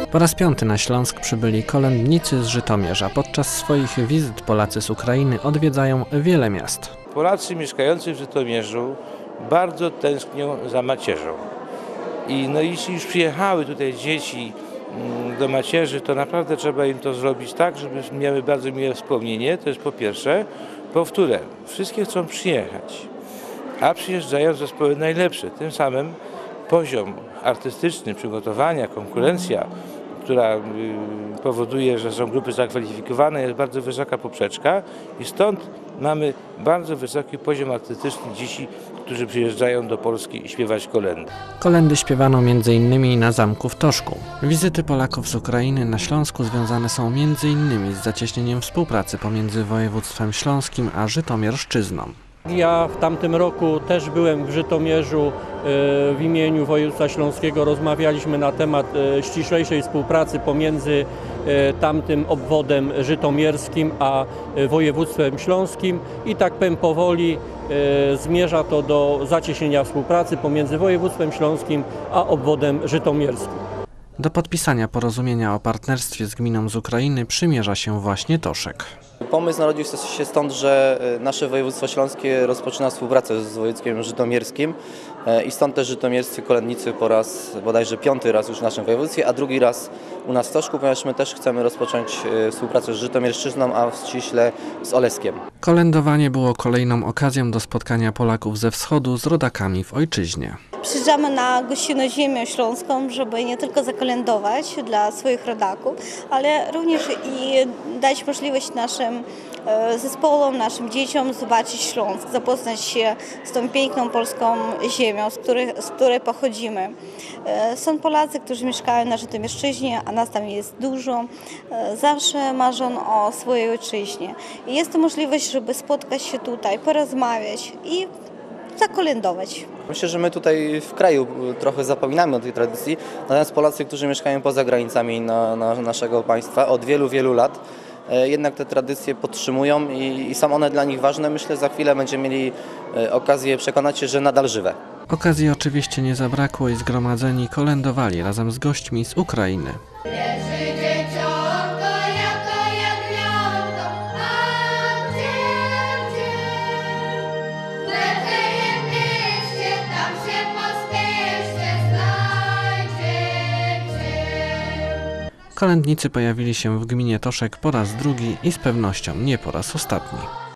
Po raz 5. na Śląsk przybyli kolędnicy z Żytomierza. Podczas swoich wizyt Polacy z Ukrainy odwiedzają wiele miast. Polacy mieszkający w Żytomierzu bardzo tęsknią za macierzą. I jeśli już przyjechały tutaj dzieci do macierzy, to naprawdę trzeba im to zrobić tak, żeby miały bardzo miłe wspomnienie. To jest po pierwsze. Po wtóre, wszystkie chcą przyjechać, a przyjeżdżają zespoły najlepsze. Tym samym poziom artystyczny, przygotowania, konkurencja, która powoduje, że są grupy zakwalifikowane, jest bardzo wysoka poprzeczka i stąd mamy bardzo wysoki poziom artystyczny dzieci, którzy przyjeżdżają do Polski śpiewać kolędy. Kolędy śpiewano m.in. na zamku w Toszku. Wizyty Polaków z Ukrainy na Śląsku związane są m.in. z zacieśnieniem współpracy pomiędzy województwem śląskim a żytomierszczyzną. Ja w tamtym roku też byłem w Żytomierzu w imieniu województwa śląskiego. Rozmawialiśmy na temat ściślejszej współpracy pomiędzy tamtym obwodem żytomierskim a województwem śląskim i tak powoli zmierza to do zacieśnienia współpracy pomiędzy województwem śląskim a obwodem żytomierskim. Do podpisania porozumienia o partnerstwie z gminą z Ukrainy przymierza się właśnie Toszek. Pomysł narodził się stąd, że nasze województwo śląskie rozpoczyna współpracę z województwem żytomierskim i stąd też żytomierscy kolędnicy po raz bodajże 5. raz już w naszym województwie, a drugi raz u nas w Toszku, ponieważ my też chcemy rozpocząć współpracę z żytomierszczyzną, a ściśle z Oleskiem. Kolędowanie było kolejną okazją do spotkania Polaków ze wschodu z rodakami w ojczyźnie. Przyjeżdżamy na gościnną ziemię śląską, żeby nie tylko zakolędować dla swoich rodaków, ale również i dać możliwość naszym zespołom, naszym dzieciom zobaczyć Śląsk, zapoznać się z tą piękną polską ziemią, z której pochodzimy. Są Polacy, którzy mieszkają na Żytomierszczyźnie, a nas tam jest dużo. Zawsze marzą o swojej ojczyźnie. I jest to możliwość, żeby spotkać się tutaj, porozmawiać i zakolędować. Myślę, że my tutaj w kraju trochę zapominamy o tej tradycji, natomiast Polacy, którzy mieszkają poza granicami naszego państwa od wielu, wielu lat, jednak te tradycje podtrzymują i są one dla nich ważne. Myślę, że za chwilę będziemy mieli okazję przekonać się, że nadal żywe. Okazji oczywiście nie zabrakło i zgromadzeni kolędowali razem z gośćmi z Ukrainy. Kolędnicy pojawili się w gminie Toszek po raz drugi i z pewnością nie po raz ostatni.